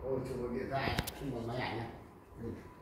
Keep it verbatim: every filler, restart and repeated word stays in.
Ôi, chụp bằng điện thoại, không bằng máy ảnh nhá.